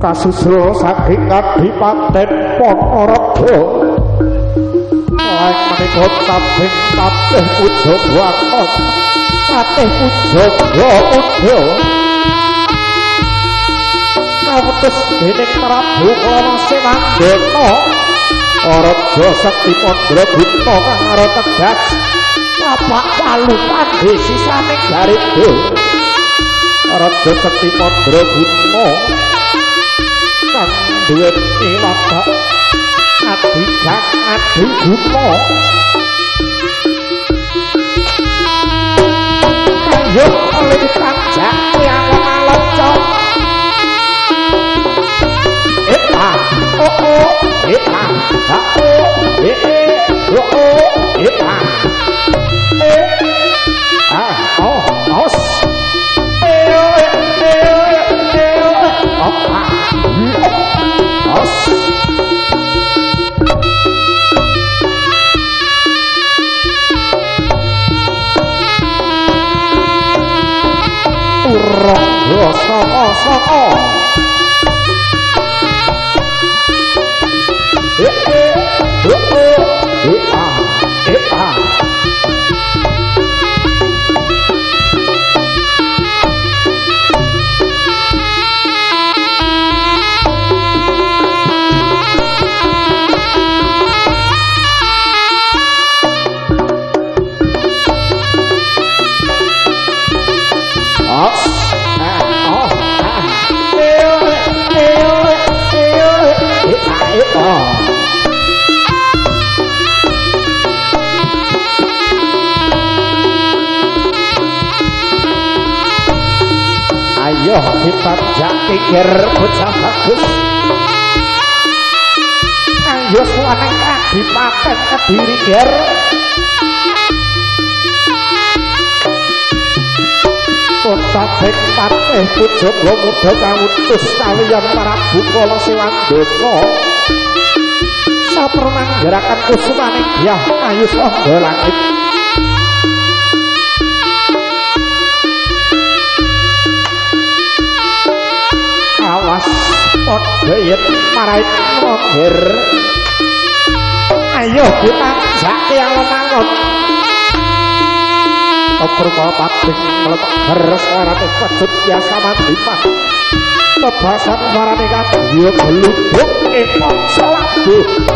kasusul saking Kadipaten Ponorogo lain menika tabing Patih Pujabakon Patih Pujabakudha kawetus dening Prabu Rama Semandana Raja Sekti Mandraguna kang ora tegas lapak palupan desisane Garedo Raja Sekti Mandraguna kang duweni lapak Adigang Adiguna ayo oleh tanjak yang alon-alon ayo kita jakir bocah bagus ayo suaneng Kadipaten Kediri ger Tabing Patih Pujabakudha kawutus kaliyan Prabu Kala Sewandana sapernang gerakan kusumaning dyah ayu sangga langit awas padha yen marait nongger ayo ditanjake alon-alon Purwa Pating mlebar suarane pecut biasa mandiman tebasan suarane kadya gluduk epok selabu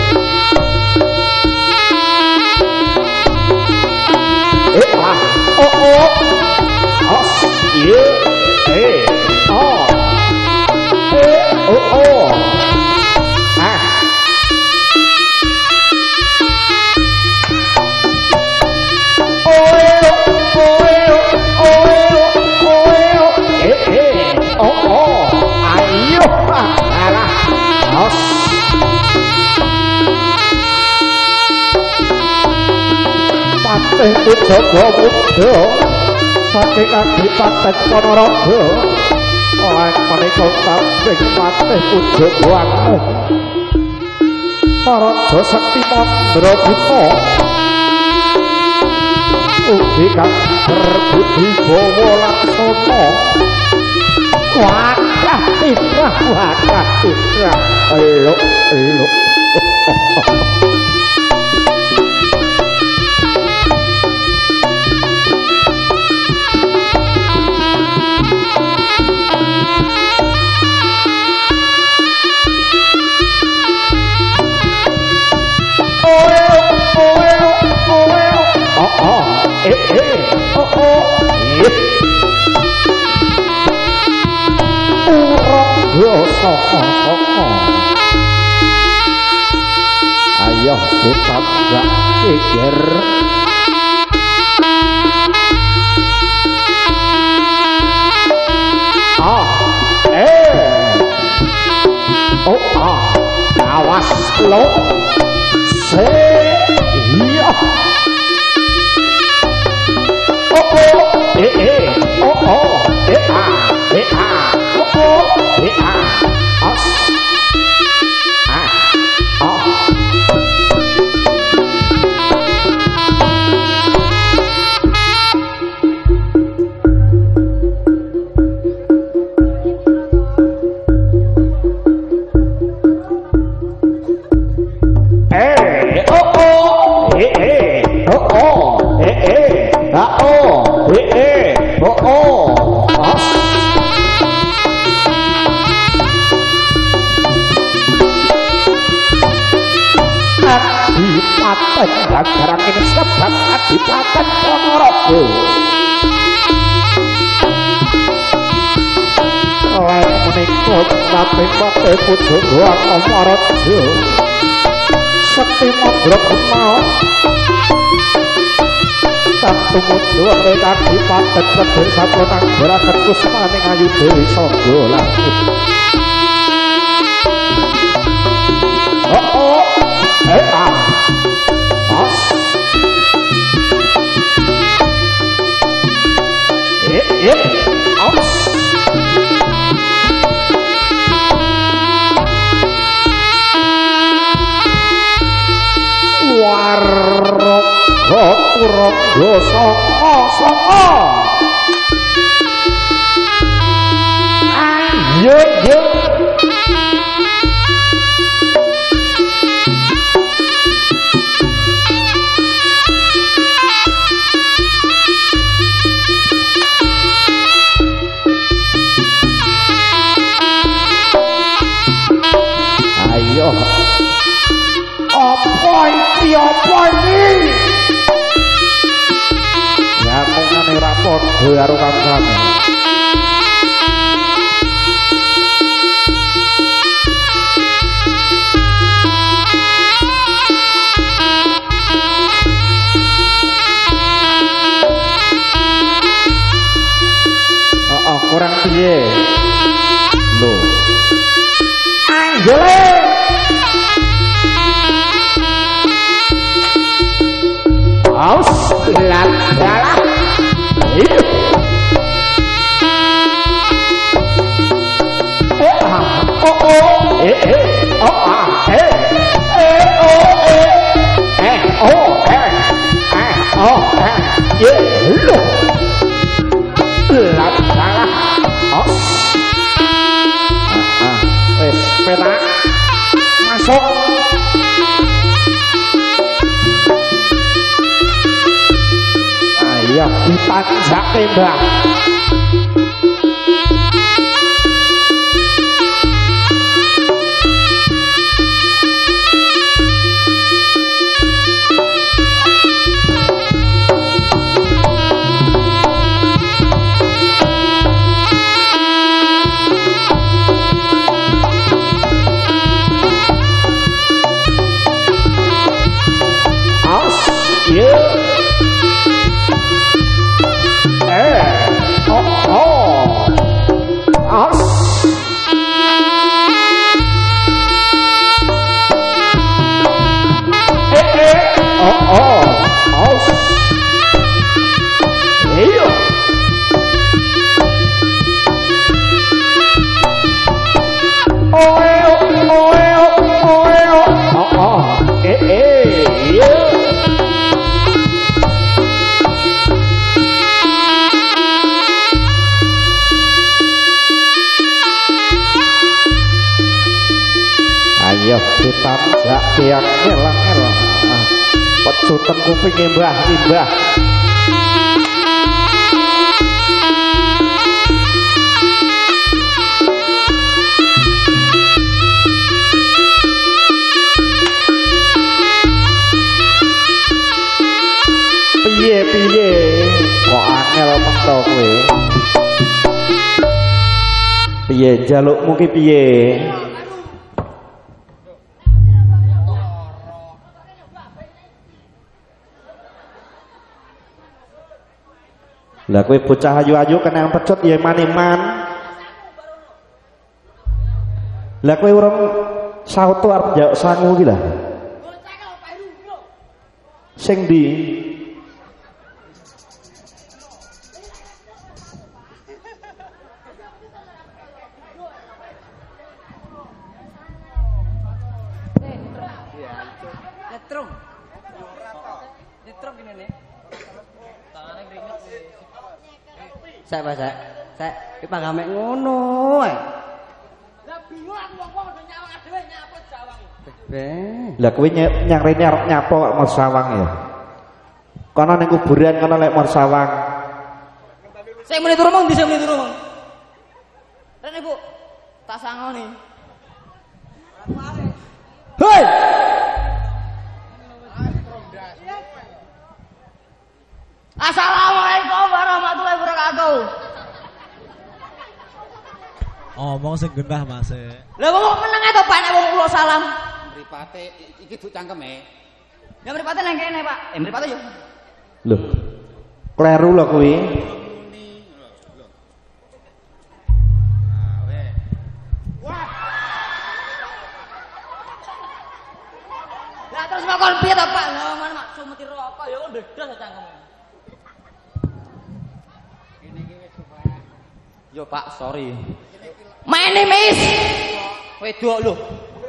Patih Pujabakudha saking Kadipaten Ponorogo lan menika tabing Patih Pujabakona Raja Sekti Mandraguna ugi kang berbudi bawa laksana wadah titra elok ayo kita gak pikir awas lo iya Adipaten Gandarang ini sebab Adipaten Ponorogo lain menikut tapi pake pujuk ruang Omorojo sekti mondro kenal tantu muncul oleh Adipaten Kediri Saponang gerakan kusmaning ayu dewi songgo langit Turangga songo ayo yo ayo apa iki ngene rapor karo kancane kurang piye lho anggele aus ladala peta masuk ayo dipanjake mbak ditamjak tiang ngelang-ngelang pecutan kuping imbah-imbah piye-piye kok angel mentok kowe piye jalukmu ki piye lah kowe bocah ayu-ayu kena pecut ya man-man lah kowe urung sauto arep njaluk sangu iki lah sing ndi Saya bahasa, saya kita nggak mek ngono. Lah bingung aku wong udah nyawang dhewe nyapa jawang. Lah kowe nyang rene arep nyapa kok mau sawang ya. Kono ning kuburan kono lek mau sawang. Sing muni turu mong, dise muni turu mong. Rene Bu, tak sangoni. Hei. Omong sing genah Mas. Lah kok meneng ae to Pak nek wong kula salam. Mripate iki duk cangkeme. Ya mripate nang kene Pak. Mripate yo. Lho. Kleru lho kuwi. Lah terus kok kon piye to Pak? Ngono mak sumeti rokok ya kok ndedas cangkeme. Kene iki wis Pak. Yo Pak, sorry. My name is wedok lho.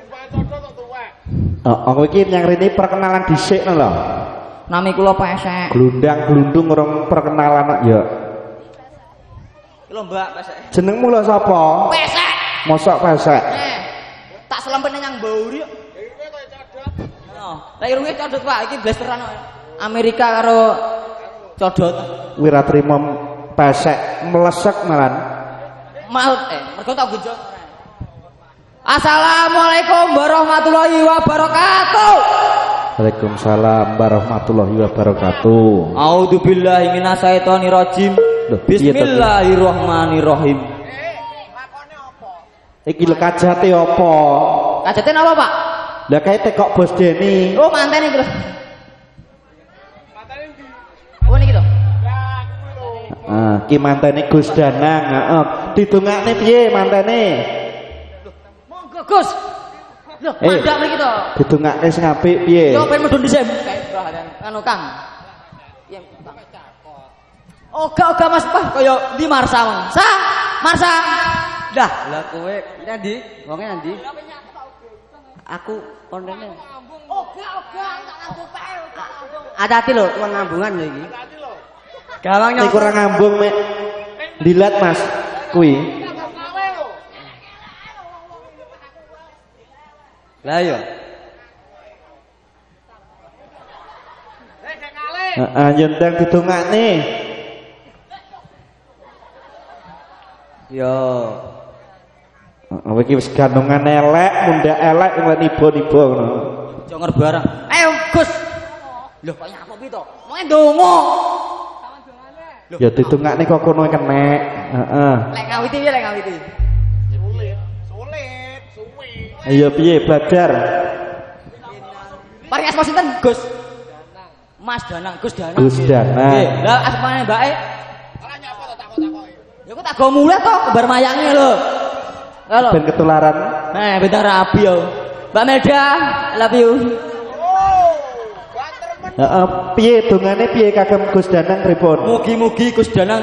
Aku iki yang rene perkenalan dhisik lho. Nami kula pesek. Glundang-glundung orang perkenalan ya. Lho Mbak pesek. Jenengmu lho sapa? Pesek. Mosok pesek. Tak selempene nyang Bauri kok. Iki koyo codot. Heeh. Lah irunge codot Pak, iki blasteran kok. Amerika karo codot. Wiratrima pesek melesek malan. Mergo tak gunjong. Assalamualaikum warahmatullahi wabarakatuh. Waalaikumsalam warahmatullahi wabarakatuh. A'udzubillahi minasyaitonirrajim. Bismillahirrahmanirrahim. Lakone apa? Iki lho kajate apa? Kajate napa, Pak? Lah kae tekok Bos Deni. Oh, mantene iki lho. Mantene ndi? Oh niki lho. Ki mantene Gus Danang, heeh. Didongakne piye mantene? Monggo Gus. Lho, mandhak mriki to. Didongakne sing apik piye? Yo ben medun dhisik. Anu Kang. Iya, Kang. Oga Mas Pak kaya di Marsa. Marsa. Dah, lah kowe ndi? Wonge ndi? Aku kondene. Oga tak ngambung pae. Hati-hati lho, wong ngambungan lho iki. Gawang nyok. Kurang ngambung mek. Dilat Mas. Kuwi. Lah yo. Heeh, nyendang didongakne. Yo. Heeh, iki wis gandungan elek, mundak elek kok niba-niba ngono. Jonger barang. Ayo Gus. Lho kok nyapa pi to? Mau ndonga. Ya didongakne kok kono kenek. Heeh. Lek ngawiti piye lek ngawiti? Sulit. Ayo piye belajar? Paring asma sinten, Gus? Mas Danang, Gus Danang. Gus Danang. Nggih, lah asmane mbake? Ora nyapa to takon-takoki. Ya kok tak go mulih to bar mayange lho. Lho. Ben ketularan. Bintang rabi yo. Mbak Melda, I love you. Heeh, piye dongane piye kagem Gus Danang pripun? Mugi-mugi Gus Danang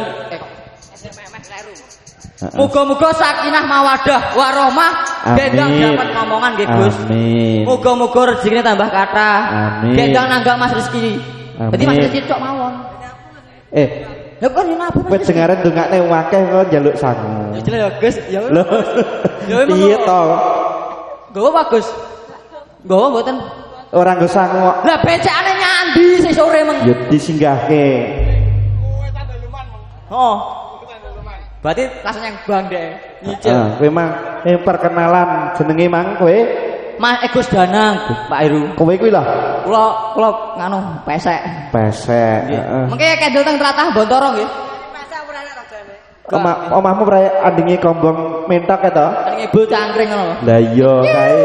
muga-muga sakinah mawadah warahmah gendang dapat ngomongan nggih Gus. Amin. Muga-muga rezekine tambah kathah. Amin. Gendang nanggak Mas Rizki. Dadi Mas Rizki cok mawon. Lha kok yo napa Mas? Dengaran dongakne akeh kok njaluk sangu. Ya jelas ya Gus, ya. Lho. Piye to? Nggowo Pak Gus. Nggowo mboten. Ora nggo sangu kok. Lah becakane nyandi sik sore meng. Ya disinggahke. Kowe tandeluman, Mang. Oh. Berarti rasanya yang bang deh, nyicil. Kowe mang perkenalan jenenge mang kowe? Mas Gus Danang, Pak Iru. Kowe kuwi lho. Kula nganu pesek. Pesek, heeh. Mengke kendel teng tlatah Bontoro nggih. Pesek ora ana rajane. Omahmu prae andinge kombong mentok to? Andinge bul cangkring ngono. Lah iya kae.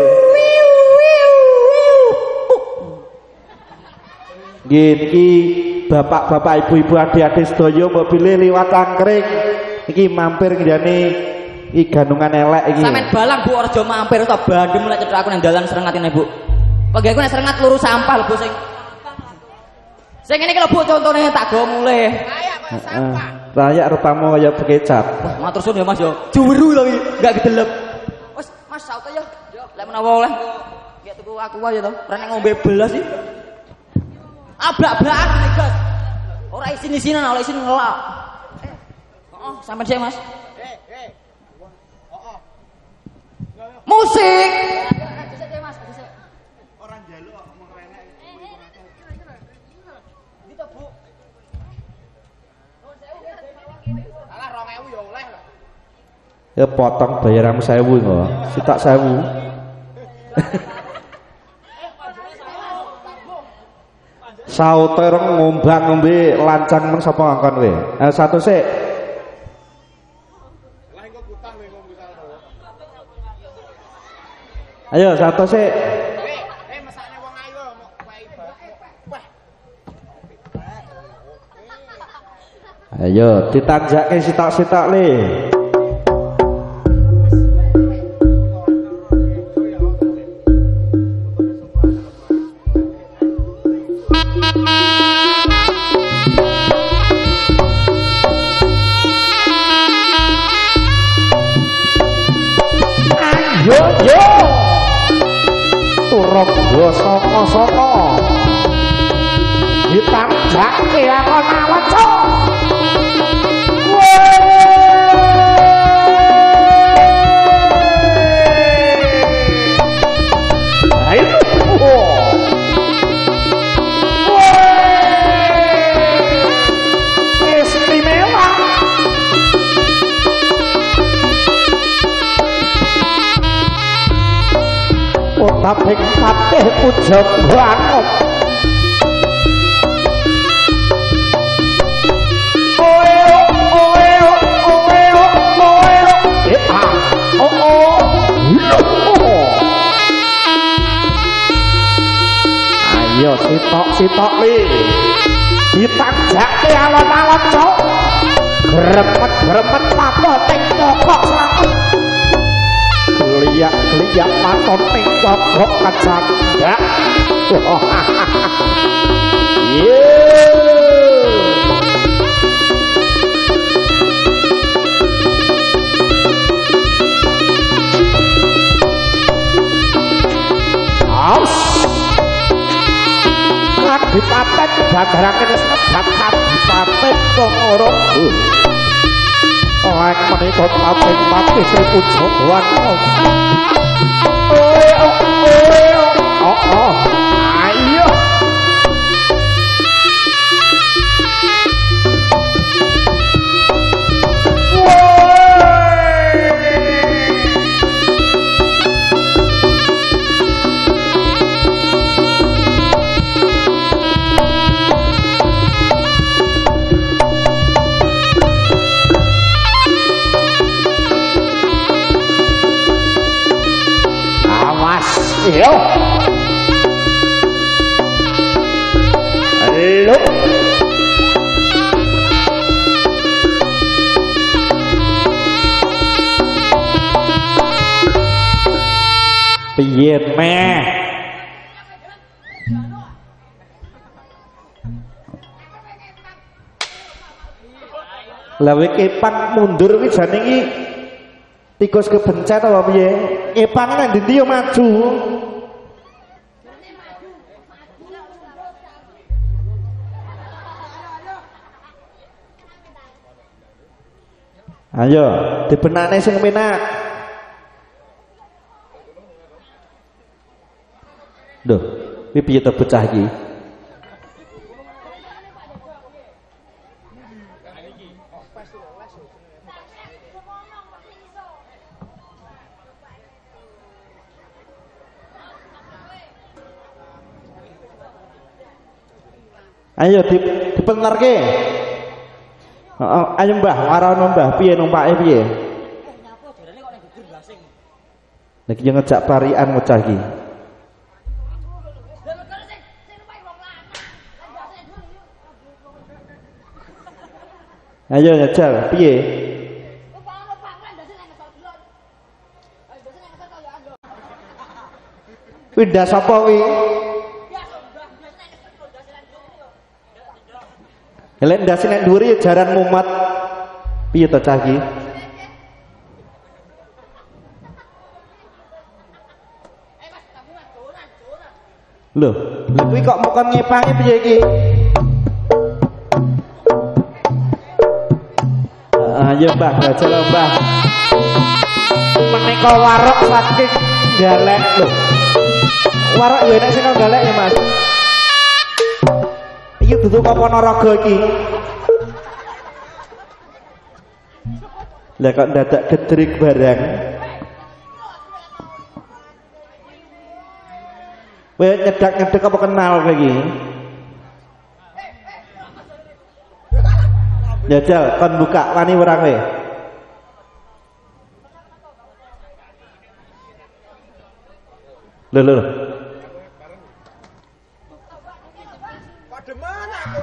Nggih niki bapak-bapak ibu-ibu adik-adik sedaya mbok pilih liwat cangkring. Iki mampir ngene iki gandungan elek iki. Sampeyan balang Bu Orjo mampir to bandem lek cedhak aku nang dalan Serengatine Bu. Pegawku nek Serengat luru sampah lho Bu sing. Sing ngene iki lho Bu contone tak go mulih. Heeh. Rayak rutamu kaya bekecap. Wah, matur suwun ya Mas yo. Juweru to iki, enggak kedelep. Wis Mas saute yo. Lek menawa oleh nggih tuku aku wae to. Ora nek ngombe belas iki. Ablak-blakan iki, Gus. Ora isin-isinan, ora isin ngelak. Sampai sih Mas. Musik. Orang jaluk kok ngomong renek. Gitu, Bu. Alah 2000 ya oleh lho. Ya potong bayaranmu 1000 kok. Sitak 1000. Sauter ngombang ngombe lancang men sapa ngongkon kowe? Satu sik. Lah engko kutang kowe ngombe Ayo satu sih. Mesakne wong ayu mau wae wah. Ayo ditanjake sitok-sitok le. Yo turun yo saka-saka ditanjake alon-alon cok. Tapi patih puja banget. Ayo sitok li ditanjake alon-alon cok. Gremet papo ting pokok slamet. Geliak maton ning pokok kecandak. Aus Kadipaten Bandarake wis nebat Kadipaten Ponorogo. Nek menika pating-pating Sri Puja Wangun. Ayo. Yo. Halo. Piye meh? Lawe kepang mundur iki jane iki tikus kebencet apa piye? Kepang nang ndi yo maju. Ayo, dibenakne sing penak. Duh, iki piye to bocah iki? Ayo dipenerke. Ayo Mbah, warono Mbah, piye numpake piye? Nyapa jarane kok ning gugur blasing. Nek yo ngejak parian ngocah iki. Ayo njajal, piye? Pindah sapa kuwi? Lek ndase nek dhuwur ya jaran mumet. Piye to cah iki? Lho, lha kuwi kok mokon ngepangi piye iki? Ayo Mbah, bajal Mbah. Menika warok saking galek lho. Warok ya enek sing galek ya Mas. Iki dudu apa Ponorogo iki? Lah kok dadak gedrik barang. Kowe nyedak-nyedek apa kenal kowe iki? Jajal kon buka wani ora kowe? Lho. Kok demen aku?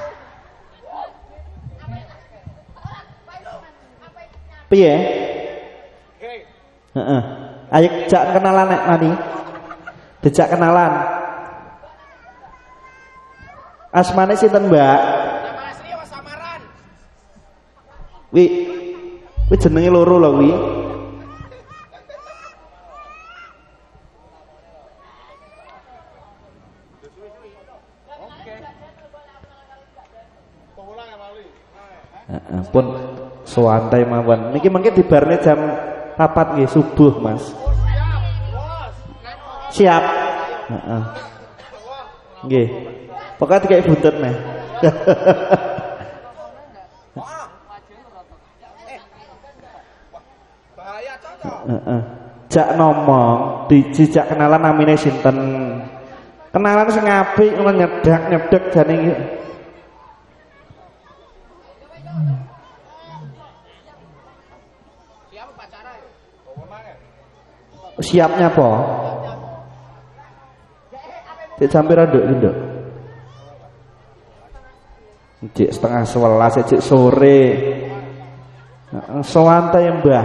Piye? Hei, Heeh. Ayo jak kenalan nek mani. Dijak kenalan. Asmane sinten, Mbak? nama asli apa samaran? Wi jenenge loro lho wi. Pun suwantai mawon. Niki mengke dibarne jam 4 nggih subuh, Mas. Siap. Heeh. Nggih. Pokoke dikai buntut meh. Bahaya cocok. Heeh. Jak ngomong, dijak kenalan namine sinten. Kenalan sing apik ngono nyedak-nyedek jane iki. Siapa pacaran? Siapnya apa? Cek sampai randuk. Cek setengah 11, cek sore. Santai Mbah.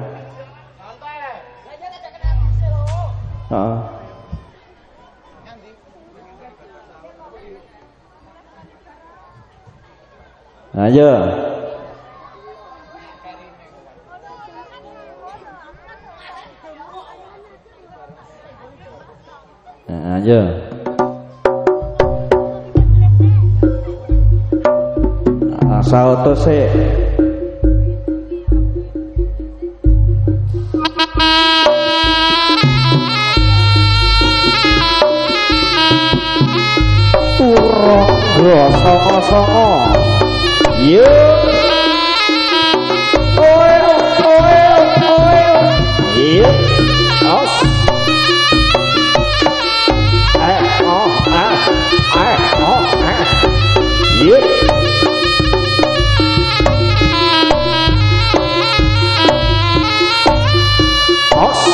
Heeh. Ayo. Ayo. Sauto sik. Songo. Yo. Yo. Aus. Yo. Aus.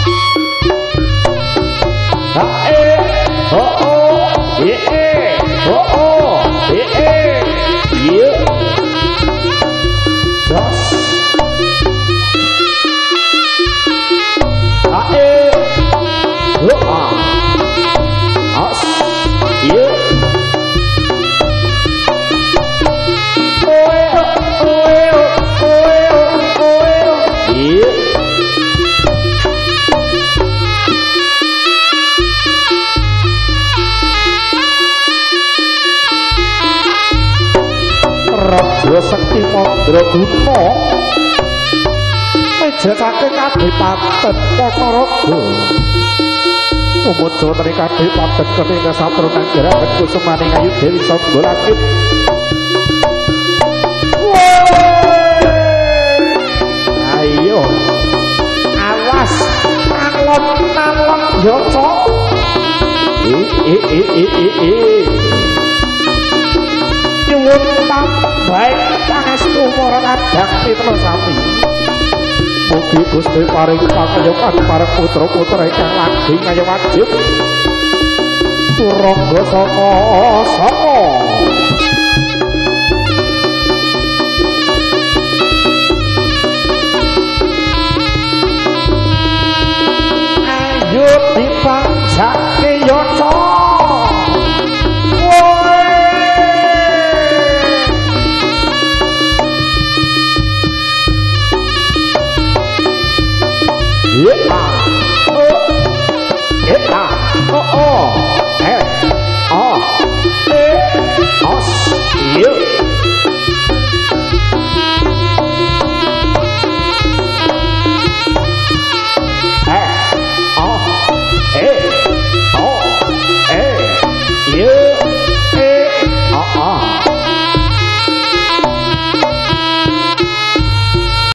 Raja Sekti Mandraguna mejasake Kadipaten Ponorogo umuja teni Kadipaten kening satronan jaraken kusumaning ayu Dewi Sangga Langit. Ayo awas nalon yoco nyuwun baik pangestu marang Adang Mitra Sami. Mugi Gusti paring pangayoman marang putra-putra ingkang lagi kaya wajib. Turangga saka